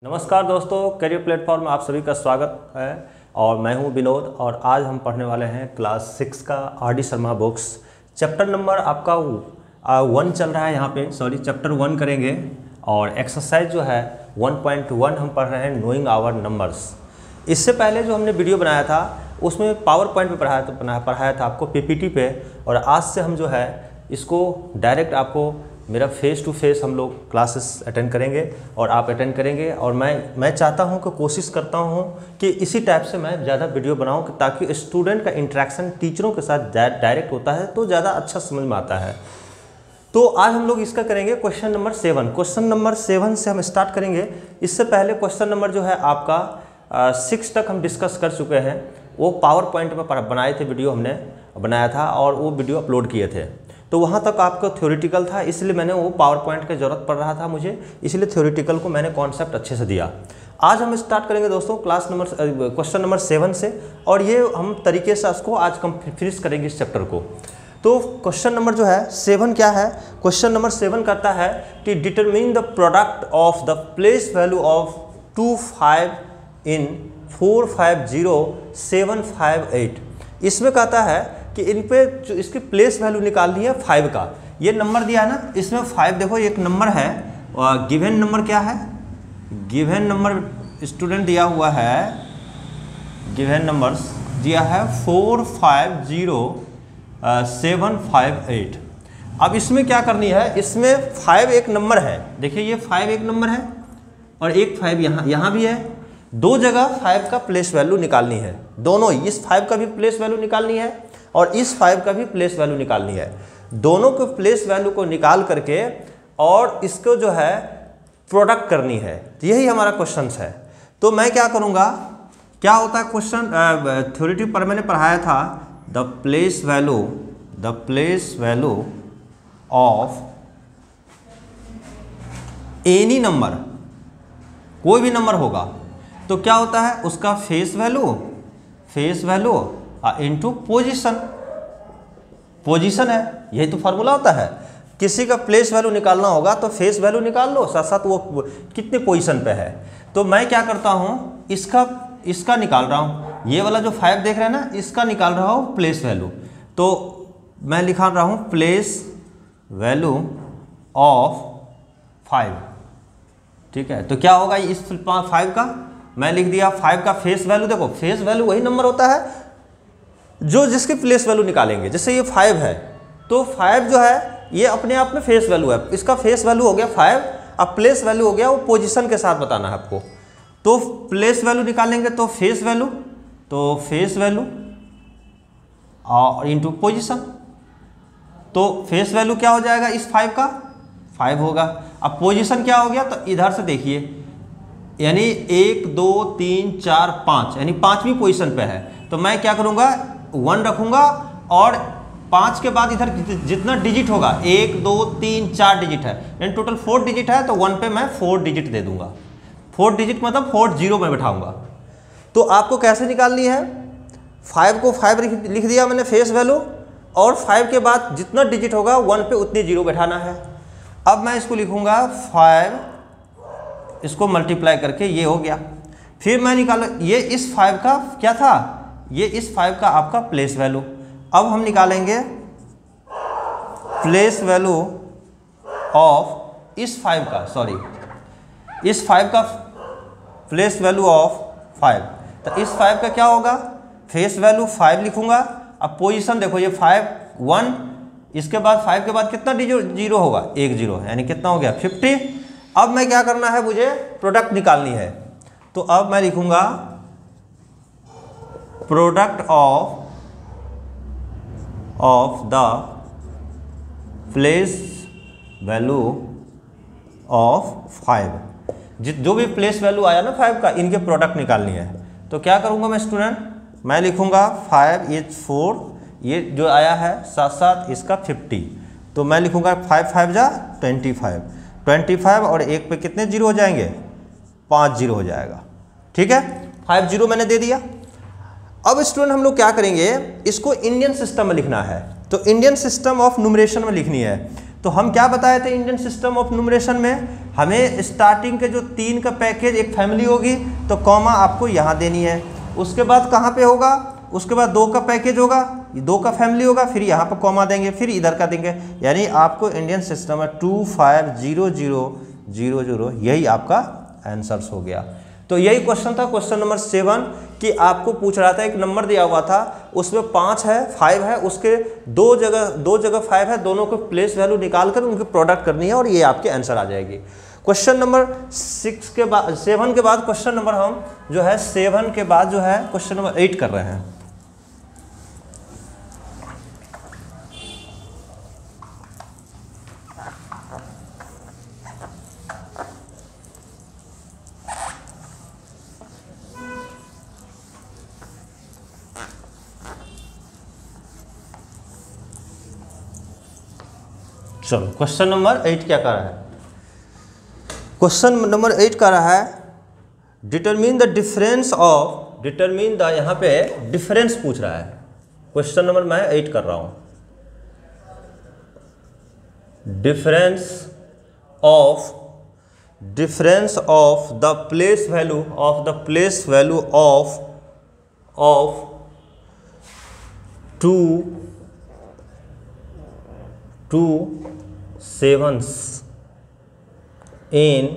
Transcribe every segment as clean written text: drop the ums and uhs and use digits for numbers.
नमस्कार दोस्तों, career platform में आप सभी का स्वागत है और मैं हूं विनोद। और आज हम पढ़ने वाले हैं क्लास 6 का R D Sharma books. Chapter number आपका 1 चल रहा है यहाँ पे, चैप्टर 1 करेंगे। और एक्सरसाइज जो है 1.1 हम पढ़ रहे हैं, नोइंग आवर नंबर्स। इससे पहले जो हमने वीडियो बनाया था उसमें पावर पॉइंट पे पढ़ाया था आपको पीपीटी पे। और आज से हम जो है इसको डायरेक्ट आपको मेरा फेस टू फेस हम लोग क्लासेस अटेंड करेंगे और आप अटेंड करेंगे। और मैं चाहता हूं कि कोशिश करता हूं कि इसी टाइप से मैं ज़्यादा वीडियो बनाऊं ताकि स्टूडेंट का इंटरेक्शन टीचरों के साथ डायरेक्ट होता है तो ज़्यादा अच्छा समझ में आता है। तो आज हम लोग इसका करेंगे क्वेश्चन नंबर 7। क्वेश्चन नंबर 7 से हम स्टार्ट करेंगे। इससे पहले क्वेश्चन नंबर जो है आपका 6 तक हम डिस्कस कर चुके हैं। वो पावर पॉइंट में बनाए थे, वीडियो हमने बनाया था और वो वीडियो अपलोड किए थे। तो वहाँ तक आपका थ्योरेटिकल था, इसलिए मैंने वो पावर पॉइंट की ज़रूरत पड़ रहा था मुझे, इसलिए थ्योरेटिकल को मैंने कॉन्सेप्ट अच्छे से दिया। आज हम स्टार्ट करेंगे दोस्तों क्वेश्चन नंबर 7 से। और ये हम तरीके से उसको आज फिनिश करेंगे इस चैप्टर को। तो क्वेश्चन नंबर जो है 7 क्या है? क्वेश्चन नंबर 7 कहता है कि determine the product of the place value of 25 in 450,758। इसमें कहता है कि इन पे जो इसकी प्लेस वैल्यू निकालनी है 5 का। ये नंबर दिया है ना, इसमें 5 देखो एक नंबर है और गिवन नंबर क्या है? गिवन नंबर स्टूडेंट दिया हुआ है, गिवन नंबर्स दिया है 450,758। अब इसमें क्या करनी है? इसमें 5 एक नंबर है, देखिए ये 5 एक नंबर है और एक 5 यहाँ भी है। दो जगह 5 का प्लेस वैल्यू निकालनी है, दोनों, इस 5 का भी प्लेस वैल्यू निकालनी है और इस 5 का भी प्लेस वैल्यू निकालनी है। दोनों को प्लेस वैल्यू को निकाल करके और इसको जो है प्रोडक्ट करनी है। तो यही हमारा क्वेश्चन है। तो मैं क्या करूँगा, क्या होता है क्वेश्चन थ्योरेटिव पर मैंने पढ़ाया था, the place value of any number, कोई भी नंबर होगा तो क्या होता है उसका फेस वैल्यू इनटू पोजीशन है। यही तो फार्मूला होता है। किसी का प्लेस वैल्यू निकालना होगा तो फेस वैल्यू निकाल लो, साथ साथ वो कितने पोजीशन पे है। तो मैं क्या करता हूँ, इसका निकाल रहा हूँ, ये वाला जो 5 देख रहे हैं ना, इसका निकाल रहा हूँ प्लेस वैल्यू। तो मैं लिखा रहा हूँ प्लेस वैल्यू ऑफ 5, ठीक है। तो क्या होगा इस 5 का, मैं लिख दिया 5 का फेस वैल्यू। देखो फेस वैल्यू वही नंबर होता है जो जिसके प्लेस वैल्यू निकालेंगे। जैसे ये 5 है तो 5 जो है ये अपने आप में फेस वैल्यू है, इसका फेस वैल्यू हो गया 5। अब प्लेस वैल्यू हो गया वो पोजीशन के साथ बताना है आपको। तो प्लेस वैल्यू निकालेंगे तो फेस वैल्यू और इंटू पोजीशन। तो फेस वैल्यू क्या हो जाएगा इस 5 का? 5 होगा। अब पोजीशन क्या हो गया? तो इधर से देखिए, यानी 1 2 3 4 5, यानी 5वीं पोजीशन पे है। तो मैं क्या करूँगा, 1 रखूँगा और 5 के बाद इधर जितना डिजिट होगा, 1 2 3 4 डिजिट है, यानी टोटल 4 डिजिट है। तो 1 पे मैं 4 डिजिट दे दूंगा। 4 डिजिट मतलब 4 0 में बैठाऊंगा। तो आपको कैसे निकालनी है? 5 को 5 लिख दिया मैंने फेस वैल्यू, और 5 के बाद जितना डिजिट होगा 1 पे उतनी 0 बैठाना है। अब मैं इसको लिखूँगा 5, इसको मल्टीप्लाई करके ये हो गया। फिर मैं निकाला, ये इस 5 का क्या था? ये इस 5 का आपका प्लेस वैल्यू। अब हम निकालेंगे प्लेस वैल्यू ऑफ इस 5 का, इस 5 का प्लेस वैल्यू ऑफ 5। तो इस 5 का क्या होगा? फेस वैल्यू 5 लिखूंगा। अब पोजीशन देखो, ये 5 1, इसके बाद 5 के बाद कितना जीरो होगा? 1 0, यानी कितना हो गया 50। अब मैं क्या करना है, मुझे प्रोडक्ट निकालनी है। तो अब मैं लिखूंगा product of the place value of 5। जो भी प्लेस वैल्यू आया ना 5 का, इनके प्रोडक्ट निकालनी है। तो क्या करूंगा मैं स्टूडेंट, मैं लिखूंगा 5 ये 4, ये जो आया है साथ साथ इसका 50। तो मैं लिखूंगा 5 5 जा 25 और 1 पे कितने 0 हो जाएंगे? 5 0 हो जाएगा, ठीक है। 5 0 मैंने दे दिया। अब स्टूडेंट हम लोग क्या करेंगे, इसको इंडियन सिस्टम में लिखना है। तो इंडियन सिस्टम ऑफ न्यूमरेशन में लिखनी है। तो हम क्या बताए थे इंडियन सिस्टम ऑफ न्यूमरेशन में? हमें स्टार्टिंग के जो 3 का पैकेज एक फैमिली होगी तो कॉमा आपको यहाँ देनी है। उसके बाद कहाँ पे होगा, उसके बाद 2 का पैकेज होगा, 2 का फैमिली होगा, फिर यहाँ पर कॉमा देंगे, फिर इधर का देंगे। यानी आपको इंडियन सिस्टम में 250000 यही आपका आंसर्स हो गया। तो यही क्वेश्चन था, क्वेश्चन नंबर 7, कि आपको पूछ रहा था, एक नंबर दिया हुआ था, उसमें 5 है 5 है, उसके दो जगह 5 है, दोनों को प्लेस वैल्यू निकाल कर उनकी प्रोडक्ट करनी है और ये आपके आंसर आ जाएगी। क्वेश्चन नंबर 7 के बाद क्वेश्चन नंबर हम जो है 7 के बाद जो है क्वेश्चन नंबर 8 कर रहे हैं। चलो क्वेश्चन नंबर 8 क्या कर रहा है, क्वेश्चन नंबर 8 कर रहा है determine the difference of, determine the, यहाँ पे डिफरेंस पूछ रहा है। क्वेश्चन नंबर मैं 8 कर रहा हूं, difference of the place value of two sevens in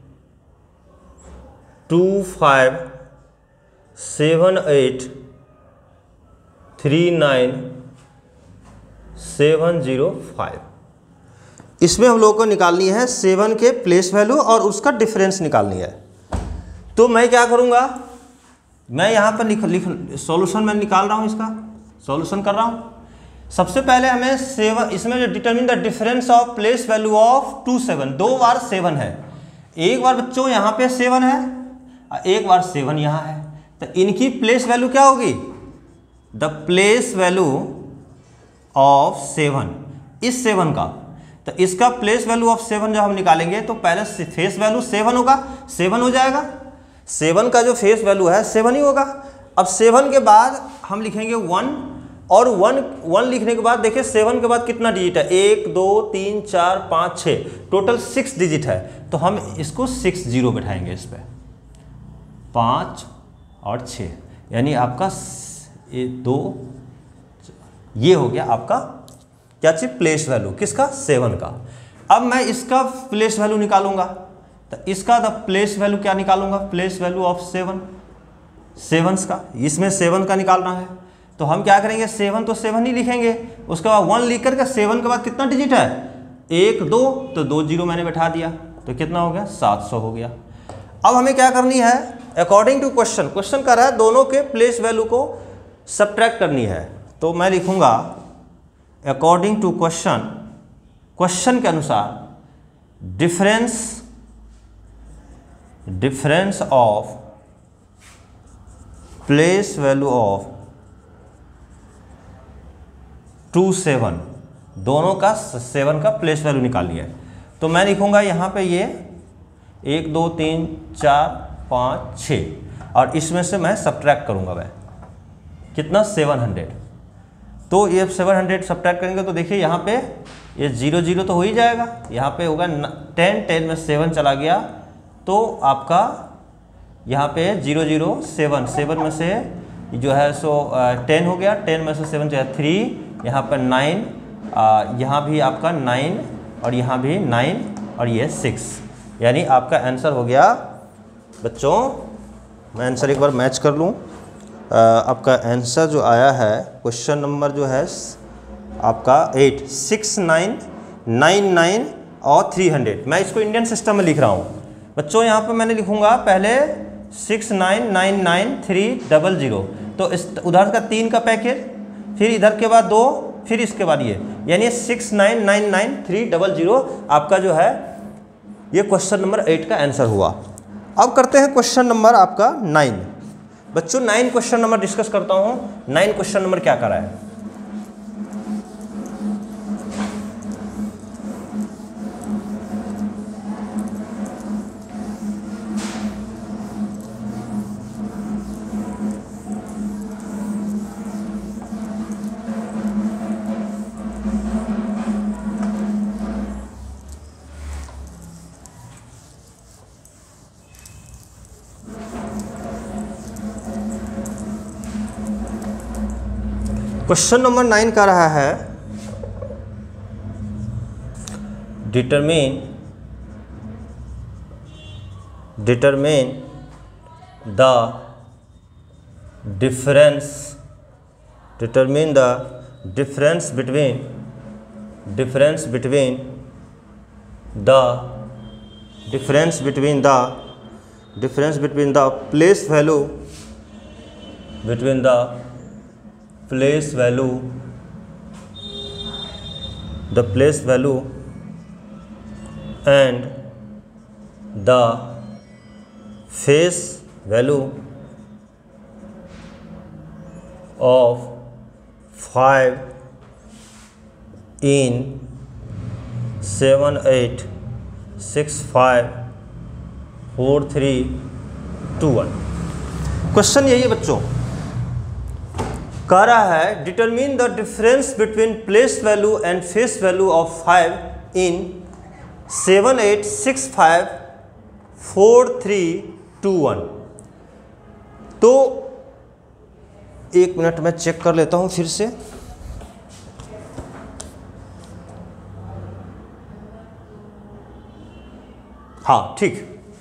257839705। इसमें हम लोगों को निकालनी है 7 के प्लेस वैल्यू और उसका डिफरेंस निकालनी है। तो मैं क्या करूंगा, मैं यहाँ पर लिख सॉल्यूशन मैं निकाल रहा हूँ, इसका सॉल्यूशन कर रहा हूँ। सबसे पहले हमें 7, इसमें जो determine the difference of place value of 2 7, 2 बार 7 है, एक बार बच्चों यहाँ पे 7 है और एक बार 7 यहाँ है, तो इनकी प्लेस वैल्यू क्या होगी, द प्लेस वैल्यू ऑफ 7, इस 7 का, तो इसका प्लेस वैल्यू ऑफ 7 जब हम निकालेंगे तो पहले फेस वैल्यू 7 होगा, 7 हो जाएगा, 7 का जो फेस वैल्यू है 7 ही होगा। अब 7 के बाद हम लिखेंगे 1, और 1 लिखने के बाद देखिए 7 के बाद कितना डिजिट है, 1 2 3 4 5 6, टोटल 6 डिजिट है, तो हम इसको 6 0 बैठाएंगे इस पर, 5 और 6, यानी आपका 2, ये हो गया आपका क्या चीज, प्लेस वैल्यू किसका, 7 का। अब मैं इसका प्लेस वैल्यू निकालूंगा, तो इसका द प्लेस वैल्यू क्या निकालूंगा, प्लेस वैल्यू ऑफ 7 का, इसमें 7 का निकालना है। तो हम क्या करेंगे, 7 तो 7 ही लिखेंगे, उसके बाद 1 लिख करके 7 के बाद कितना डिजिट है, 1 2, तो 2 0 मैंने बैठा दिया, तो कितना हो गया, 700 हो गया। अब हमें क्या करनी है, अकॉर्डिंग टू क्वेश्चन कर रहा है दोनों के प्लेस वैल्यू को सब्ट्रैक्ट करनी है, तो मैं लिखूंगा अकॉर्डिंग टू क्वेश्चन के अनुसार difference of place value of 2 7, दोनों का 7 का प्लेस वैल्यू निकालनी है। तो मैं लिखूंगा यहाँ पे ये 1 2 3 4 5 6, और इसमें से मैं सब्ट्रैक्ट करूँगा, मैं कितना, 700। तो ये 700 सब्ट्रैक्ट करेंगे तो देखिए यहाँ पे ये 0 0 तो हो ही जाएगा, यहाँ पे होगा 10 10 में 7 चला गया, तो आपका यहाँ पे 0 0 7 7 में से जो है सो 10 हो गया, 10 में से 7 जो है 3, यहाँ पर 9, यहाँ भी आपका 9 और यहाँ भी 9 और ये 6, यानी आपका आंसर हो गया बच्चों, मैं आंसर एक बार मैच कर लूँ। आपका आंसर जो आया है क्वेश्चन नंबर जो है आपका 8, 6 9 9 9 और 300। मैं इसको इंडियन सिस्टम में लिख रहा हूँ बच्चों, यहाँ पर मैंने लिखूँगा पहले 6 9 9 9 3 0 0, तो इस उधर का 3 का पैकेज, फिर इधर के बाद 2, फिर इसके बाद ये, यानी 6 9 9 9 3 0 0 आपका जो है ये क्वेश्चन नंबर 8 का आंसर हुआ। अब करते हैं क्वेश्चन नंबर आपका 9। बच्चों 9 क्वेश्चन नंबर डिस्कस करता हूँ। 9 क्वेश्चन नंबर क्या कर रहा है, क्वेश्चन नंबर 9 का रहा है determine the difference between the place value and the face value of 5 in 7 8 6 5 4 3 2 1। Question यही है बच्चों, कह रहा है determine the difference between place value and face value of 5 in 7 8 6 5 4 3 2 1। तो एक मिनट में चेक कर लेता हूं फिर से। हाँ ठीक।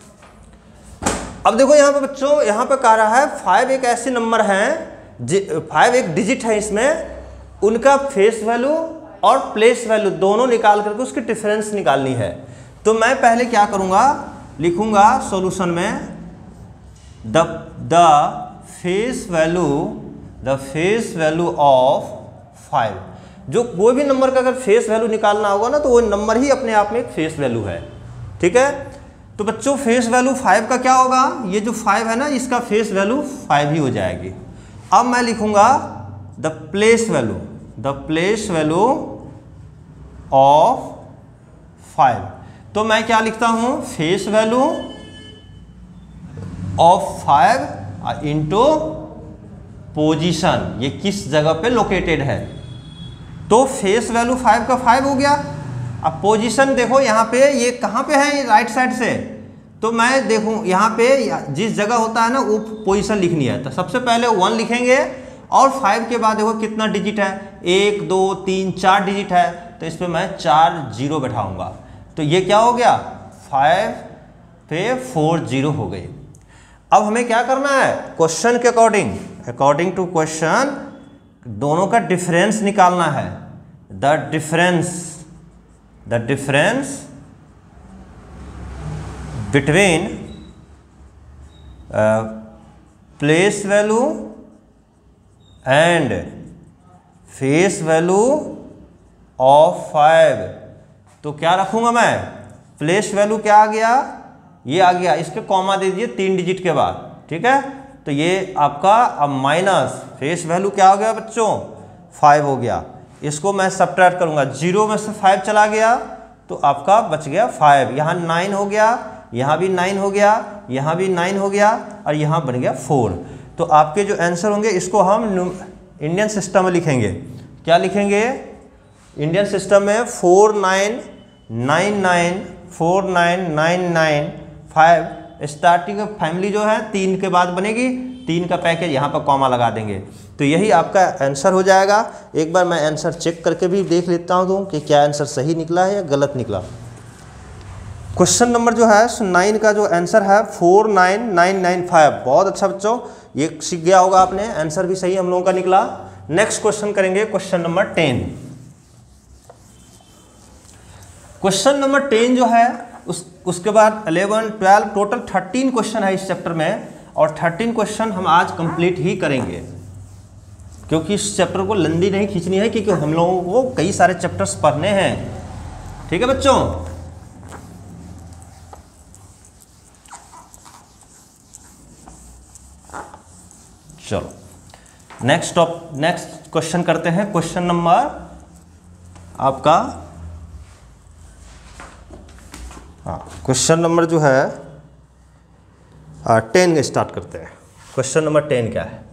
अब देखो यहां पे बच्चों, यहां पे कह रहा है 5 एक ऐसे नंबर हैं, 5 एक डिजिट है, इसमें उनका फेस वैल्यू और प्लेस वैल्यू दोनों निकाल करके उसकी डिफरेंस निकालनी है। तो मैं पहले क्या करूंगा, लिखूंगा सॉल्यूशन में द फेस वैल्यू ऑफ 5। जो कोई भी नंबर का अगर फेस वैल्यू निकालना होगा ना, तो वो नंबर ही अपने आप में एक फेस वैल्यू है। ठीक है, तो बच्चों फेस वैल्यू 5 का क्या होगा, ये जो 5 है ना, इसका फेस वैल्यू 5 ही हो जाएगी। अब मैं लिखूंगा द प्लेस वैल्यू ऑफ 5। तो मैं क्या लिखता हूं, face value of 5 into position, ये किस जगह पे लोकेटेड है। तो फेस वैल्यू 5 का 5 हो गया। अब पोजीशन देखो यहाँ पे, ये कहाँ पे है, ये राइट साइड से। तो मैं देखूँ यहाँ पे जिस जगह होता है ना, वो पोजीशन लिखनी है। तो सबसे पहले 1 लिखेंगे और 5 के बाद देखो कितना डिजिट है, 1 2 3 4 डिजिट है। तो इस पर मैं 4 0 बैठाऊंगा। तो ये क्या हो गया, 5 पे 4 0 हो गए। अब हमें क्या करना है, क्वेश्चन के अकॉर्डिंग टू क्वेश्चन दोनों का डिफरेंस निकालना है। The difference between place value and face value of 5। तो क्या रखूंगा मैं, प्लेस वैल्यू क्या आ गया, ये आ गया, इसके कॉमा दे दीजिए 3 डिजिट के बाद। ठीक है, तो ये आपका अब माइनस फेस वैल्यू क्या हो गया बच्चों, 5 हो गया। इसको मैं सब्ट्रैक्ट करूंगा, 0 में से 5 चला गया तो आपका बच गया 5। यहाँ 9 हो गया, यहाँ भी 9 हो गया, यहाँ भी 9 हो गया और यहाँ बन गया 4। तो आपके जो आंसर होंगे इसको हम इंडियन सिस्टम में लिखेंगे। क्या लिखेंगे, इंडियन सिस्टम में 4999499995 स्टार्टिंग फैमिली जो है 3 के बाद बनेगी, 3 का पैकेज यहाँ पर कॉमा लगा देंगे। तो यही आपका आंसर हो जाएगा। एक बार मैं आंसर चेक करके भी देख लेता हूँ कि क्या आंसर सही निकला है या गलत निकला। क्वेश्चन नंबर जो है 9 का जो आंसर है 49995। बहुत अच्छा बच्चों, ये सीख गया होगा आपने, आंसर भी सही हम लोगों का निकला। नेक्स्ट क्वेश्चन करेंगे, क्वेश्चन नंबर 10। क्वेश्चन नंबर 10 जो है उसके बाद 11 12 टोटल 13 क्वेश्चन है इस चैप्टर में, और 13 क्वेश्चन हम आज कंप्लीट ही करेंगे, क्योंकि इस चैप्टर को लंबी नहीं खींचनी है, क्योंकि हम लोगों को कई सारे चैप्टर्स पढ़ने हैं। ठीक है बच्चों, चलो नेक्स्ट क्वेश्चन करते हैं। क्वेश्चन नंबर आपका, हाँ क्वेश्चन नंबर जो है 10 स्टार्ट करते हैं। क्वेश्चन नंबर 10 क्या है,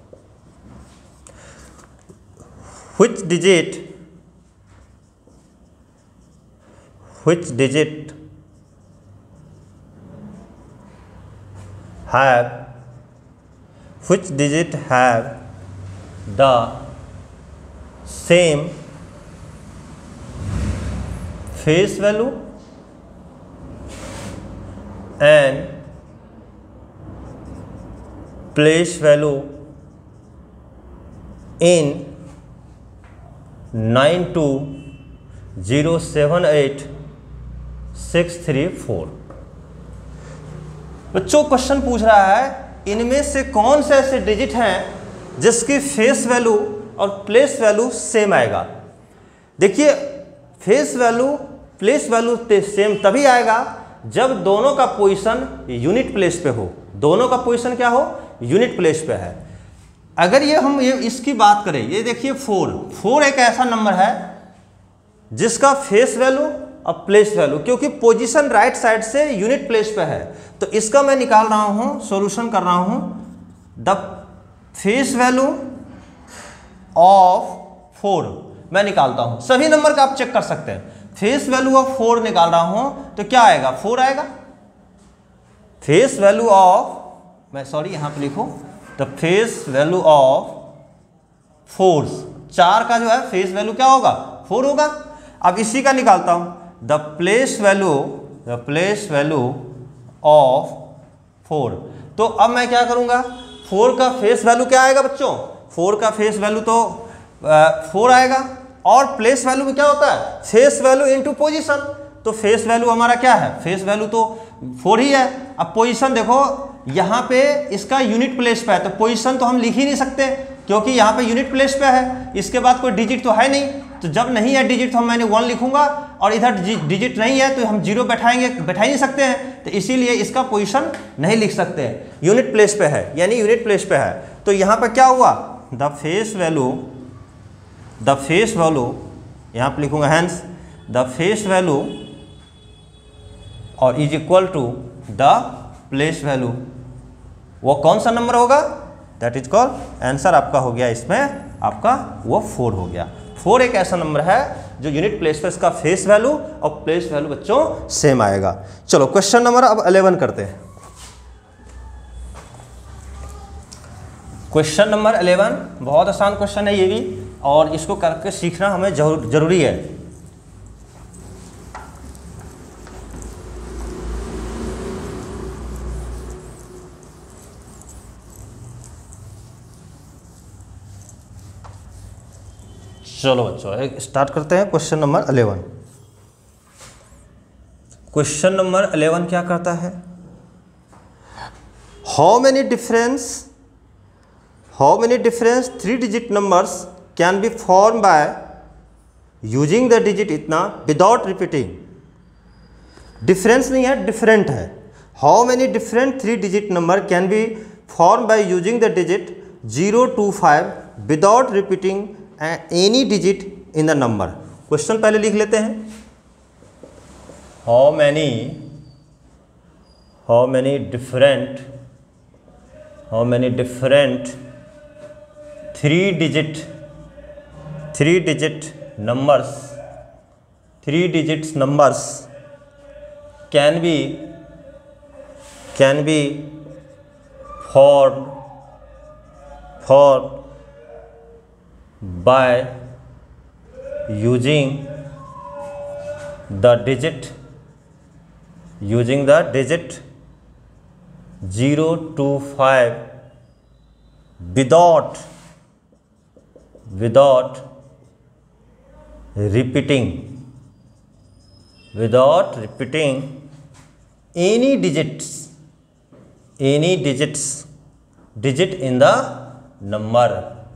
which digit have the same face value and place value in 92078634। बच्चों क्वेश्चन पूछ रहा है इनमें से कौन से ऐसे डिजिट हैं जिसकी फेस वैल्यू और प्लेस वैल्यू सेम आएगा। देखिए face value place value same तभी आएगा जब दोनों का पोजीशन यूनिट प्लेस पे हो। दोनों का पोजीशन क्या हो, यूनिट प्लेस पे है। अगर हम इसकी बात करें, ये देखिए 4 एक ऐसा नंबर है जिसका फेस वैल्यू और प्लेस वैल्यू, क्योंकि पोजीशन राइट साइड से यूनिट प्लेस पे है, तो इसका मैं निकाल रहा हूं, सॉल्यूशन कर रहा हूं। द फेस वैल्यू ऑफ 4 मैं निकालता हूं। सभी नंबर का आप चेक कर सकते हैं। फेस वैल्यू ऑफ 4 निकाल रहा हूं तो क्या आएगा, 4 आएगा। फेस वैल्यू ऑफ, मैं सॉरी यहां पे लिखूं, द फेस वैल्यू ऑफ 4 का जो है फेस वैल्यू क्या होगा, 4 होगा। अब इसी का निकालता हूं, द प्लेस वैल्यू ऑफ 4। तो अब मैं क्या करूंगा, 4 का फेस वैल्यू क्या आएगा बच्चों, 4 का फेस वैल्यू तो 4 आएगा। और प्लेस वैल्यू में क्या होता है, फेस वैल्यू इनटू पोजीशन। तो फेस वैल्यू हमारा क्या है, फेस वैल्यू तो 4 ही है। अब पोजीशन देखो यहाँ पे इसका यूनिट प्लेस पे है, तो पोजीशन तो हम लिख ही नहीं सकते क्योंकि यहाँ पे यूनिट प्लेस पे है, इसके बाद कोई डिजिट तो है नहीं। तो जब नहीं है डिजिट तो मैंने 1 लिखूंगा, और इधर डिजिट नहीं है तो हम 0 बैठा ही नहीं सकते हैं, तो इसीलिए इसका पोजीशन नहीं लिख सकते हैं। यूनिट प्लेस पे है, यानी यूनिट प्लेस पे है। तो यहाँ पर क्या हुआ, द फेस वैल्यू यहाँ पे लिखूंगा हैंस द फेस वैल्यू और is equal to the place value. वो कौन सा नंबर होगा, दैट इज कॉल्ड, आंसर आपका हो गया इसमें, आपका वो 4 हो गया। 4 एक ऐसा नंबर है जो यूनिट प्लेस पे इसका फेस वैल्यू और प्लेस वैल्यू बच्चों सेम आएगा। चलो क्वेश्चन नंबर अब 11 करते हैं। क्वेश्चन नंबर 11 बहुत आसान क्वेश्चन है ये भी, और इसको करके सीखना हमें जरूरी है। चलो बच्चों स्टार्ट करते हैं क्वेश्चन नंबर 11। क्वेश्चन नंबर 11 क्या करता है, how many difference 3 digit numbers can be form by using the digit इतना विदाउट रिपीटिंग। डिफरेंस नहीं है, डिफरेंट है। How many different 3 digit number can be form by using the digit 0 to 5 without repeating any digit in the number. Question पहले लिख लेते हैं, how many different 3 digit numbers can be formed by using the digit 0 to 5 without repeating any digit in the number।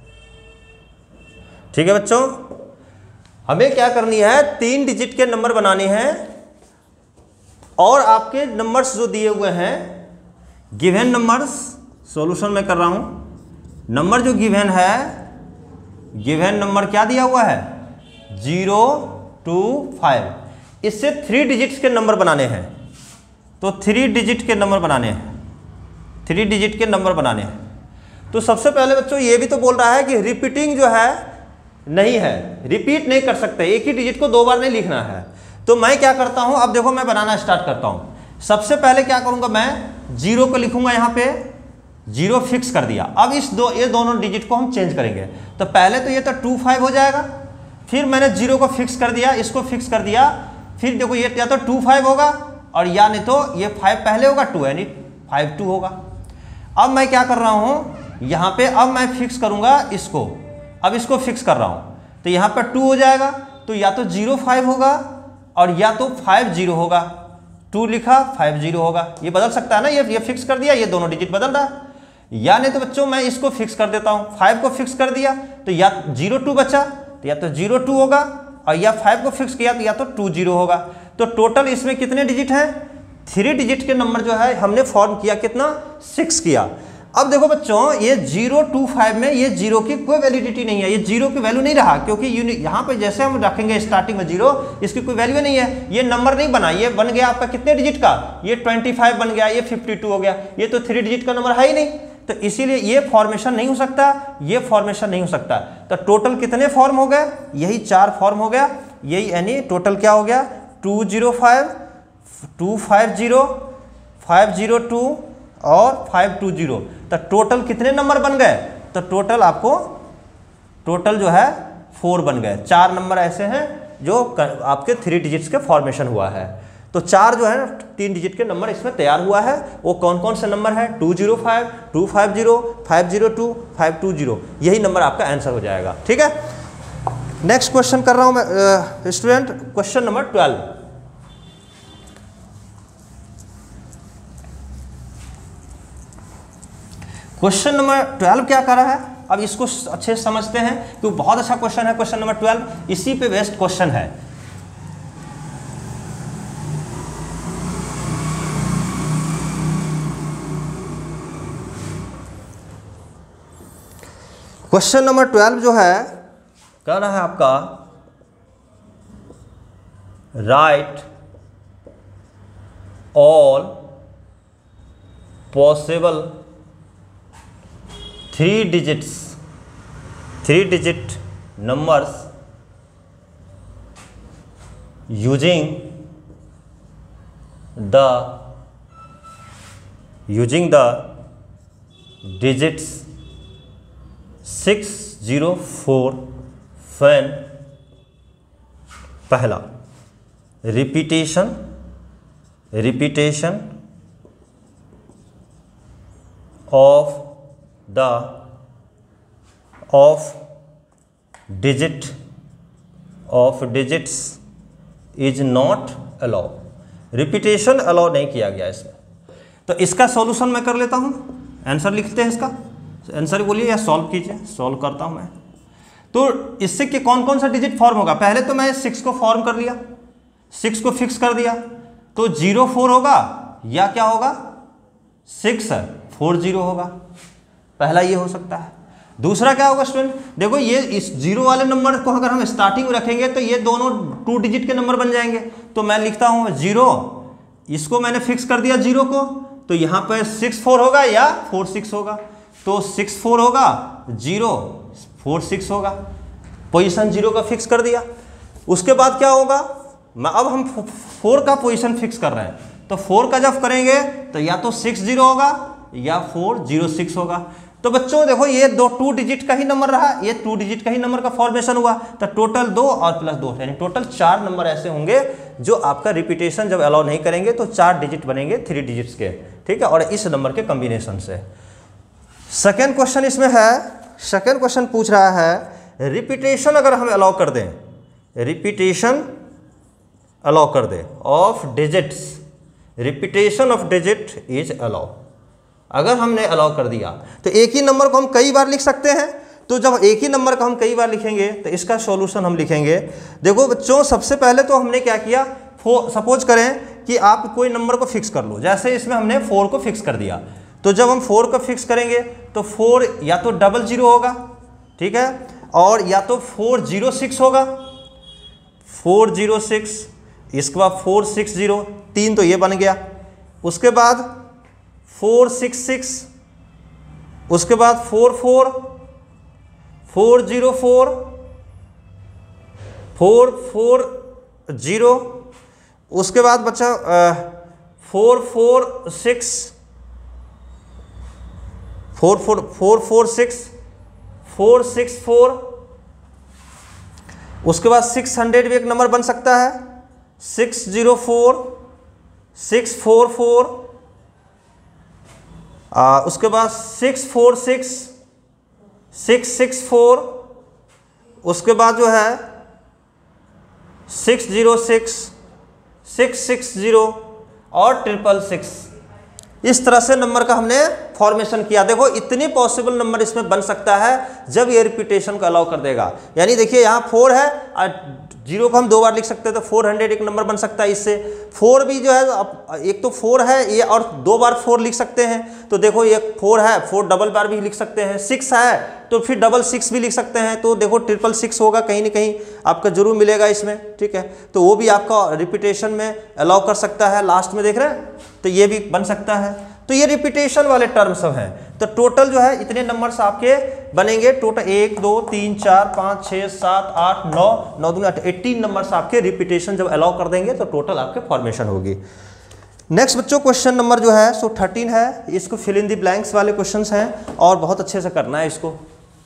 ठीक है बच्चों, हमें क्या करनी है, 3 डिजिट के नंबर बनाने हैं, और आपके नंबर्स जो दिए हुए हैं गिवन नंबर्स, सॉल्यूशन में कर रहा हूं। नंबर जो गिवन नंबर क्या दिया हुआ है, 0 to 5। इससे 3 डिजिट्स के नंबर बनाने हैं, तो 3 डिजिट के नंबर बनाने हैं। तो सबसे पहले बच्चों ये भी तो बोल रहा है कि रिपीटिंग जो है नहीं है, रिपीट नहीं कर सकते, एक ही डिजिट को 2 बार नहीं लिखना है। तो मैं क्या करता हूं, अब देखो मैं बनाना स्टार्ट करता हूं। सबसे पहले क्या करूंगा, मैं 0 को लिखूंगा यहाँ पे, 0 फिक्स कर दिया। अब ये दोनों डिजिट को हम चेंज करेंगे। तो पहले तो ये तो 2 5 हो जाएगा, फिर मैंने 0 को फिक्स कर दिया, इसको फिक्स कर दिया, फिर देखो ये या तो 2 5 होगा और या नहीं तो ये 5 पहले होगा 2 यानी 5 2 होगा। अब मैं क्या कर रहा हूँ यहाँ पे, अब मैं फिक्स करूँगा इसको, अब इसको फिक्स कर रहा हूँ तो यहाँ पर 2 हो जाएगा, तो या तो 0 5 होगा और या तो 5 0 होगा। 2 लिखा 5 0 होगा, ये बदल सकता है ना, ये फिक्स कर दिया, ये दोनों डिजिट बदल रहा है। या नहीं तो बच्चों मैं इसको फिक्स कर देता हूँ, 5 को फिक्स कर दिया तो या 0 2 बचा, तो या तो 0 2 होगा और या 5 को फिक्स किया तो या तो 2 0 होगा। तो टोटल इसमें कितने डिजिट हैं, 3 डिजिट के नंबर जो है हमने फॉर्म किया कितना, 6 किया। अब देखो बच्चों ये 0 2 5 में ये 0 की कोई वैलिडिटी नहीं है, ये 0 की वैल्यू नहीं रहा, क्योंकि यहाँ पे जैसे हम रखेंगे स्टार्टिंग में 0, इसकी कोई वैल्यू नहीं है, ये नंबर नहीं बना, ये बन गया आपका कितने डिजिट का, ये 25 बन गया, ये 52 हो गया, ये तो 3 डिजिट का नंबर है ही नहीं, तो इसीलिए ये फॉर्मेशन नहीं हो सकता, ये फॉर्मेशन नहीं हो सकता। तो टोटल कितने फॉर्म हो गए, यही 4 फॉर्म हो गया, यही यानी टोटल क्या हो गया 205 250 502 और 520। तो टोटल कितने नंबर बन गए, तो टोटल आपको टोटल जो है 4 बन गए। 4 नंबर ऐसे हैं जो आपके 3 डिजिट्स के फॉर्मेशन हुआ है। तो 4 जो है 3 डिजिट के नंबर इसमें तैयार हुआ है। वो कौन कौन से नंबर है, 205 250 502 520, यही नंबर आपका आंसर हो जाएगा। ठीक है, नेक्स्ट क्वेश्चन कर रहा हूं मैं student, question number 12। Question number 12 क्या कर रहा है, अब इसको अच्छे से समझते हैं क्योंकि बहुत अच्छा क्वेश्चन है क्वेश्चन नंबर 12, इसी पे बेस्ड क्वेश्चन है। क्वेश्चन नंबर 12 जो है कह रहा है आपका, right all possible 3 digit numbers using the digits 604 when पहला repetition of digits is not allow, repetition allow नहीं किया गया इसमें। तो इसका सॉल्यूशन मैं कर लेता हूं, आंसर लिखते हैं इसका, आंसर बोलिए या सॉल्व कीजिए, सॉल्व करता हूं मैं। तो इससे कि कौन कौन सा डिजिट फॉर्म होगा, पहले तो मैं 6 को फॉर्म कर लिया, 6 को फिक्स कर दिया, तो 0 4 होगा या क्या होगा 6 4 0 होगा, पहला ये हो सकता है। दूसरा क्या होगा स्टूडेंट, देखो ये इस 0 वाले नंबर को अगर हम स्टार्टिंग में रखेंगे तो ये दोनों 2 डिजिट के नंबर बन जाएंगे। तो मैं लिखता हूं 0, इसको मैंने फिक्स कर दिया 0 को, तो यहां पर 6 4 होगा या 4 6 होगा, तो 6 4 होगा 0 4 6 होगा, पोजीशन 0 का फिक्स कर दिया। उसके बाद क्या होगा, अब हम 4 का पोजीशन फिक्स कर रहे हैं, तो 4 का जब करेंगे तो या तो 6 0 होगा या 4 0 6 होगा। तो बच्चों देखो ये 2 डिजिट का ही नंबर रहा, ये 2 डिजिट का ही नंबर का फॉर्मेशन हुआ, तो टोटल 2 और प्लस 2 यानी टोटल 4 नंबर ऐसे होंगे जो आपका रिपीटेशन जब अलाउ नहीं करेंगे तो 4 डिजिट बनेंगे 3 डिजिट्स के। ठीक है, और इस नंबर के कॉम्बिनेशन से। सेकेंड क्वेश्चन इसमें है, सेकेंड क्वेश्चन पूछ रहा है रिपीटेशन अगर हम अलाउ कर दें, रिपीटेशन अलाउ कर दें of digits, repetition of digit is allow, अगर हमने अलाउ कर दिया तो एक ही नंबर को हम कई बार लिख सकते हैं। तो जब एक ही नंबर को हम कई बार लिखेंगे तो इसका सॉल्यूशन हम लिखेंगे। देखो बच्चों सबसे पहले तो हमने क्या किया, सपोज करें कि आप कोई नंबर को फिक्स कर लो, जैसे इसमें हमने 4 को फिक्स कर दिया, तो जब हम 4 को फिक्स करेंगे तो 4 या तो 00 होगा, ठीक है, और या तो 406 होगा, 406, इसके बाद 460, 3 तो ये बन गया, उसके बाद 466, उसके बाद 44, 404, 440, उसके बाद बचा 446, 464, उसके बाद 600 भी एक नंबर बन सकता है, 604, 644, उसके बाद 646, 664, उसके बाद जो है 606, 660 और 666। इस तरह से नंबर का हमने फॉर्मेशन किया। देखो इतने पॉसिबल नंबर इसमें बन सकता है जब ये रिपीटेशन को अलाउ कर देगा। यानी देखिए यहाँ 4 है और 0 को हम 2 बार लिख सकते हैं, तो 400 एक नंबर बन सकता है इससे। 4 भी जो है, एक तो 4 है ये और 2 बार 4 लिख सकते हैं, तो देखो ये 4 है, 4 डबल बार भी लिख सकते हैं। 6 है तो फिर 666 भी लिख सकते हैं, तो देखो 666 होगा, कहीं ना कहीं आपका जरूर मिलेगा इसमें, ठीक है। तो वो भी आपका रिपीटेशन में अलाउ कर सकता है, लास्ट में देख रहे हैं, तो ये भी बन सकता है। तो ये रिपीटेशन वाले टर्म सब हैं। तो टोटल जो है इतने नंबर्स आपके बनेंगे टोटल, 1 2 3 4 5 6 7 8 9 9 दूनी 18 नंबर्स आपके रिपीटेशन जब अलाउ कर देंगे तो टोटल आपके फॉर्मेशन होगी। नेक्स्ट बच्चों क्वेश्चन नंबर जो है 13 है, इसको फिल इन द ब्लैंक्स वाले क्वेश्चंस हैं और बहुत अच्छे से करना है इसको।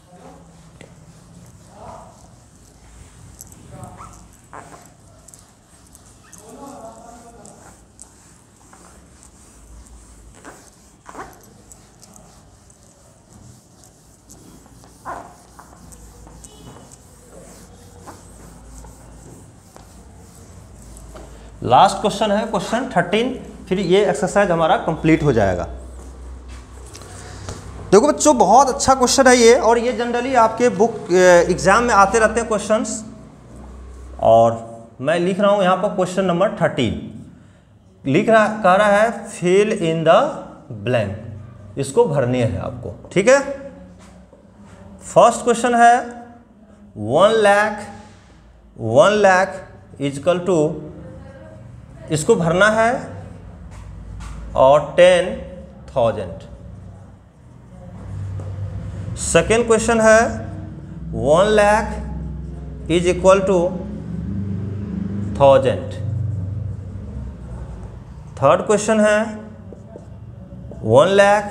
लास्ट क्वेश्चन है क्वेश्चन 13, फिर ये एक्सरसाइज हमारा कंप्लीट हो जाएगा। देखो बच्चों बहुत अच्छा क्वेश्चन है ये, और ये जनरली आपके बुक एग्जाम में आते रहते हैं क्वेश्चंस। और मैं लिख रहा हूँ यहाँ पर क्वेश्चन नंबर 13, कह रहा है फिल इन द ब्लैंक, इसको भरनी है आपको, ठीक है। फर्स्ट क्वेश्चन है 1 लाख इजकल टू, इसको भरना है और 10,000। सेकेंड क्वेश्चन है 1 lakh is equal to 1000। Third question है 1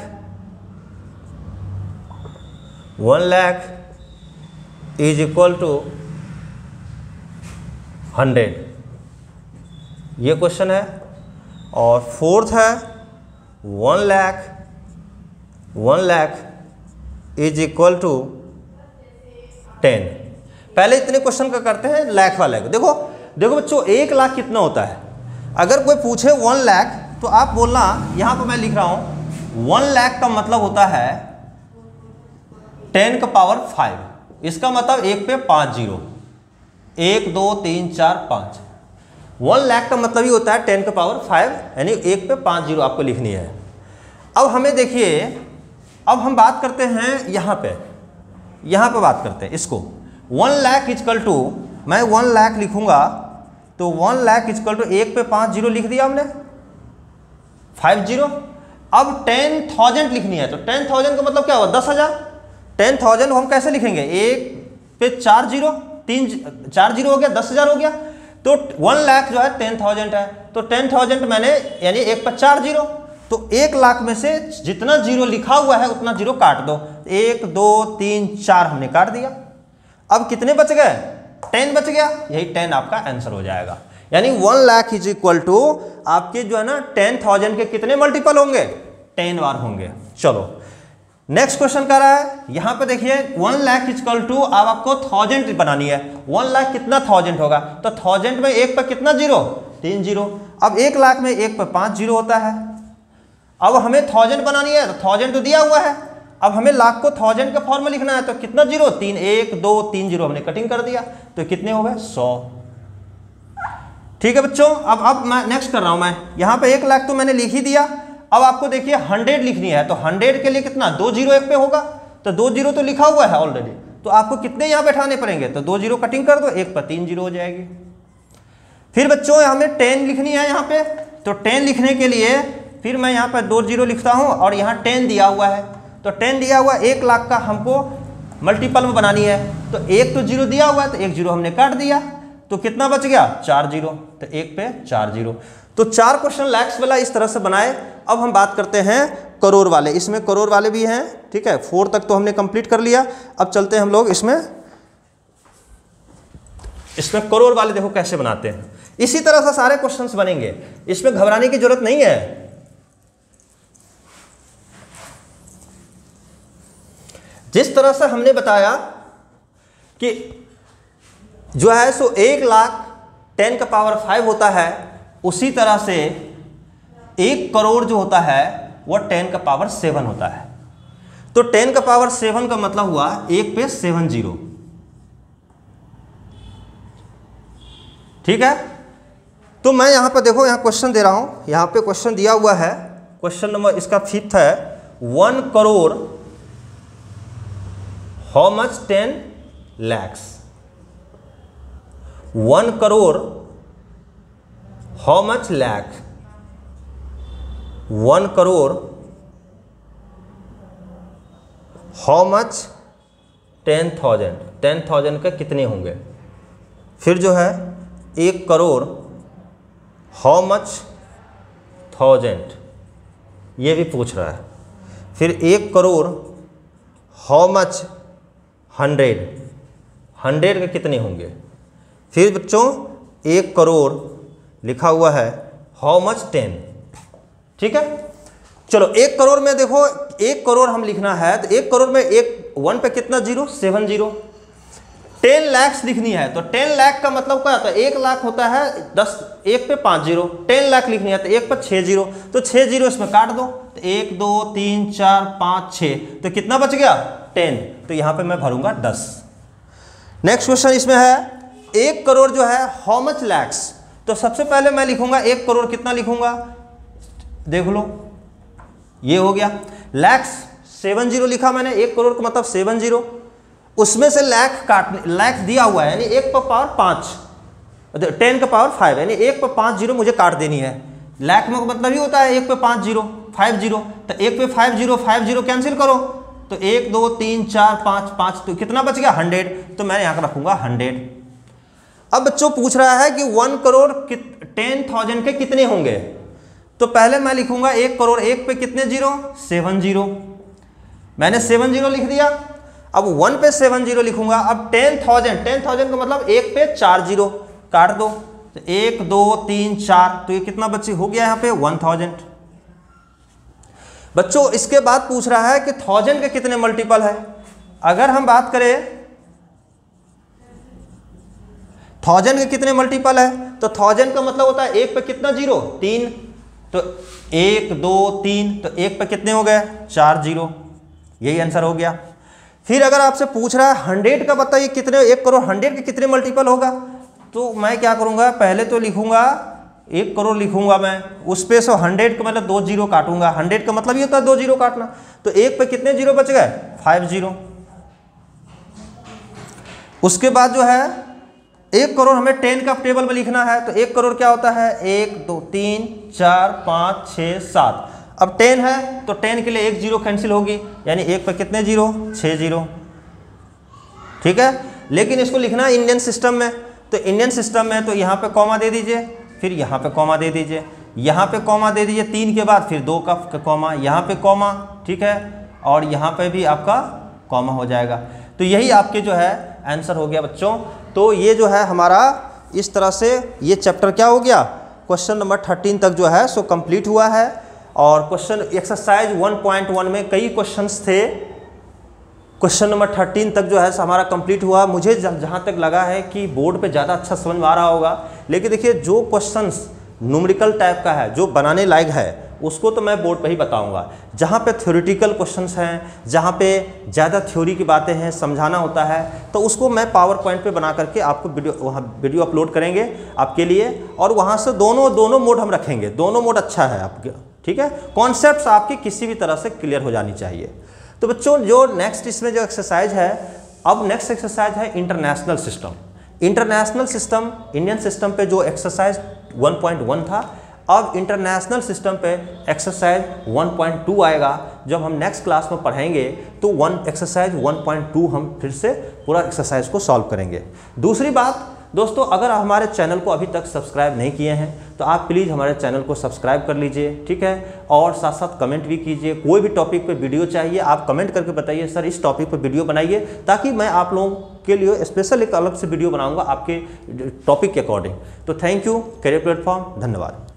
लाख इज इक्वल टू 100, ये क्वेश्चन है। और फोर्थ है 1 लाख इज इक्वल टू 10। पहले इतने क्वेश्चन का करते हैं लाख वाले को। देखो बच्चों 1 लाख कितना होता है। अगर कोई पूछे 1 लाख तो आप बोलना, यहाँ पर मैं लिख रहा हूँ 1 लाख का मतलब होता है 10 का पावर 5। इसका मतलब 1 पे 5 जीरो, 1 2 3 4 5। 1 लाख का मतलब ही होता है 10 का पावर 5, यानी 1 पे 5 जीरो आपको लिखनी है। अब हमें देखिए, अब हम बात करते हैं यहाँ पे बात करते हैं इसको। 1 लाख इजकल टू, मैं 1 लाख लिखूंगा तो 1 लाख इजकल टू 1 पे 5 जीरो लिख दिया हमने, 5 जीरो। अब 10,000 लिखनी है, तो 10,000 का मतलब क्या हुआ 10,000। 10,000 हम कैसे लिखेंगे, 1 पे 4 जीरो, 4 जीरो हो गया, 10,000 हो गया। तो 1 लाख जो है 10,000 है, तो 10,000 मैंने यानी 1 पर 4 जीरो, तो 1 लाख में से जितना जीरो लिखा हुआ है उतना जीरो काट दो। 1 2 3 4 हमने काट दिया। अब कितने बच गए, 10 बच गया, यही 10 आपका आंसर हो जाएगा। यानी 1 लाख इज इक्वल टू आपके जो है ना 10,000 के कितने मल्टीपल होंगे, 10 बार होंगे। चलो नेक्स्ट क्वेश्चन कर रहा है, यहां पे देखिए 1 लाख इजकल टू, अब आपको 1000 बनानी है। 1 लाख कितना 1000 होगा, तो 1000 में 1 पर कितना जीरो, 3 जीरो। अब 1 लाख में 1 पर 5 जीरो होता है। अब हमें 1000 बनानी है, तो 1000 तो दिया हुआ है। अब हमें लाख को 1000 का फॉर्म में लिखना है, तो कितना जीरो, 3 1 2 3 जीरो हमने कटिंग कर दिया, तो कितने हो गए 100। ठीक है बच्चों, अब मैं नेक्स्ट कर रहा हूं। मैं यहां पे 1 लाख तो मैंने लिख ही दिया। अब आपको देखिए 100 लिखनी है, तो 100 के लिए कितना, 2 जीरो 1 पे होगा, तो 2 जीरो तो लिखा हुआ है ऑलरेडी, तो आपको कितने यहां बैठाने पड़ेंगे, तो 2 जीरो कटिंग कर दो, 1 पर 3 जीरो हो जाएगी। फिर बच्चों हमें 10 लिखनी है यहाँ पे, तो 10 लिखने के लिए फिर मैं यहाँ पर 2 जीरो लिखता हूँ और यहाँ 10 दिया हुआ है, तो 10 दिया हुआ 1 लाख का हमको मल्टीपल में बनानी है, तो 1 तो जीरो दिया हुआ है, तो 1 जीरो हमने काट दिया, तो कितना बच गया 4 जीरो, तो 1 पे 4 जीरो। तो 4 क्वेश्चन लैक्स वाला इस तरह से बनाए। अब हम बात करते हैं करोड़ वाले, इसमें करोड़ वाले भी हैं, ठीक है। 4 तक तो हमने कंप्लीट कर लिया। अब चलते हैं हम लोग इसमें करोड़ वाले देखो कैसे बनाते हैं। इसी तरह से सारे क्वेश्चंस बनेंगे, इसमें घबराने की जरूरत नहीं है। जिस तरह से हमने बताया कि जो है सो 1,10⁵ होता है, उसी तरह से 1 करोड़ जो होता है वह 10⁷ होता है। तो 10⁷ का मतलब हुआ 1 पे 7 जीरो, ठीक है। तो मैं यहां पर देखो, यहां क्वेश्चन दे रहा हूं, यहां पे क्वेश्चन दिया हुआ है, क्वेश्चन नंबर इसका 5th है, 1 crore how much 10 lakhs। 1 crore how much lakh। 1 crore how much 10,000। 10,000 का कितने होंगे। फिर जो है 1 करोड़ हाउ मच 1000, ये भी पूछ रहा है। फिर 1 करोड़ हाउ मच 100 के कितने होंगे। फिर बच्चों 1 करोड़ लिखा हुआ है हाउ मच 10, ठीक है। चलो 1 करोड़ में देखो, 1 करोड़ हम लिखना है तो 1 करोड़ में 1 पे कितना जीरो, 7 जीरो। 10 lakhs लिखनी है तो 10 लाख का मतलब क्या होता है, 1 लाख होता है 10, 1 पे 5 जीरो। 10 लाख लिखनी है तो 1 पर 6 जीरो, तो 6 जीरो इसमें काट दो, तो 1 2 3 4 5 6, तो कितना बच गया 10, तो यहाँ पे मैं भरूंगा 10। नेक्स्ट क्वेश्चन इसमें है 1 करोड़ जो है हाउ मच लैक्स। तो सबसे पहले मैं लिखूंगा 1 करोड़ कितना लिखूंगा, देख लो ये हो गया। लैक्स 7 जीरो लिखा मैंने, 1 करोड़ का मतलब 7 जीरो, उसमें से लाख काटने, लाख दिया हुआ है यानी 1 पर पावर 5, 10 का पावर 5 यानी 1 पर 5 जीरो मुझे काट देनी है। लाख में मतलब ही होता है 1 पे 5 जीरो 5 जीरो, तो 1 पे 5 जीरो कैंसिल करो, तो 1 2 3 4 5 5, तो कितना बच गया 100, तो मैं यहाँ रखूंगा 100। अब बच्चों पूछ रहा है कि 1 करोड़ 10,000 के कितने होंगे। तो पहले मैं लिखूंगा 1 करोड़, 1 पे कितने जीरो, 7 जीरो, मैंने 7 जीरो लिख दिया। अब 1 पे 7 जीरो लिखूंगा। अब 10,000 का मतलब 1 पे 4 जीरो काट दो, तो 1 2 3 4, तो ये कितना बच्चे हो गया यहाँ पे 1000। बच्चों इसके बाद पूछ रहा है कि 1000 के कितने मल्टीपल है। अगर हम बात करें 1000 के कितने मल्टीपल है, तो 1000 का मतलब होता है 1 पे कितना जीरो, 3, तो 1 2 3, तो 1 पे कितने हो गए 4 जीरो, यही आंसर हो गया। फिर अगर आपसे पूछ रहा है 100 का बताइए कितने, 1 करोड़ 100 के कितने मल्टीपल होगा, तो मैं क्या करूंगा, पहले तो लिखूंगा 1 करोड़ लिखूंगा मैं, उस पे से 100 का मतलब 2 जीरो काटूंगा। 100 का मतलब ये होता है 2 जीरो काटना, तो 1 पे कितने जीरो बच गए 5 जीरो। उसके बाद जो है 1 करोड़ हमें 10 का टेबल में लिखना है, तो 1 करोड़ क्या होता है 1 2 3 4 5 6 7। अब 10 है तो 10 के लिए 1 जीरो कैंसिल होगी, यानी 1 पर कितने जीरो 6 जीरो, ठीक है। लेकिन इसको लिखना है इंडियन सिस्टम में, तो इंडियन सिस्टम में तो यहाँ पे कॉमा दे दीजिए, फिर यहाँ पे कॉमा दे दीजिए, यहाँ पे कॉमा दे दीजिए 3 के बाद, फिर 2 का कॉमा, यहाँ पे कॉमा, ठीक है, और यहाँ पे भी आपका कॉमा हो जाएगा। तो यही आपके जो है आंसर हो गया बच्चों। तो ये जो है हमारा इस तरह से ये चैप्टर क्या हो गया, क्वेश्चन नंबर 13 तक जो है सो कंप्लीट हुआ है। और क्वेश्चन एक्सरसाइज 1.1 में कई क्वेश्चंस थे, क्वेश्चन नंबर 13 तक जो है हमारा कंप्लीट हुआ। मुझे जहाँ तक लगा है कि बोर्ड पे ज़्यादा अच्छा समझ में आ रहा होगा, लेकिन देखिए जो क्वेश्चंस न्यूमेरिकल टाइप का है, जो बनाने लायक है, उसको तो मैं बोर्ड पे ही बताऊंगा। जहाँ पे थ्योरेटिकल क्वेश्चंस हैं, जहाँ पे ज़्यादा थ्योरी की बातें हैं, समझाना होता है, तो उसको मैं पावर पॉइंट पे बना करके आपको वीडियो अपलोड करेंगे आपके लिए, और वहाँ से दोनों मोड हम रखेंगे। दोनों मोड अच्छा है आपके, ठीक है। कॉन्सेप्ट्स आपकी किसी भी तरह से क्लियर हो जानी चाहिए। तो बच्चों जो नेक्स्ट इसमें जो एक्सरसाइज है, अब नेक्स्ट एक्सरसाइज है international system. International system, Indian system पे जो एक्सरसाइज 1.1 था, अब इंटरनेशनल सिस्टम पे एक्सरसाइज 1.2 आएगा। जब हम नेक्स्ट क्लास में पढ़ेंगे तो एक्सरसाइज 1.2 हम फिर से पूरा एक्सरसाइज को सॉल्व करेंगे। दूसरी बात, दोस्तों अगर हमारे चैनल को अभी तक सब्सक्राइब नहीं किए हैं तो आप प्लीज़ हमारे चैनल को सब्सक्राइब कर लीजिए, ठीक है। और साथ साथ कमेंट भी कीजिए, कोई भी टॉपिक पे वीडियो चाहिए आप कमेंट करके बताइए सर इस टॉपिक पे वीडियो बनाइए, ताकि मैं आप लोगों के लिए स्पेशल एक अलग से वीडियो बनाऊंगा आपके टॉपिक के अकॉर्डिंग। तो थैंक यू, करियर प्लेटफॉर्म, धन्यवाद।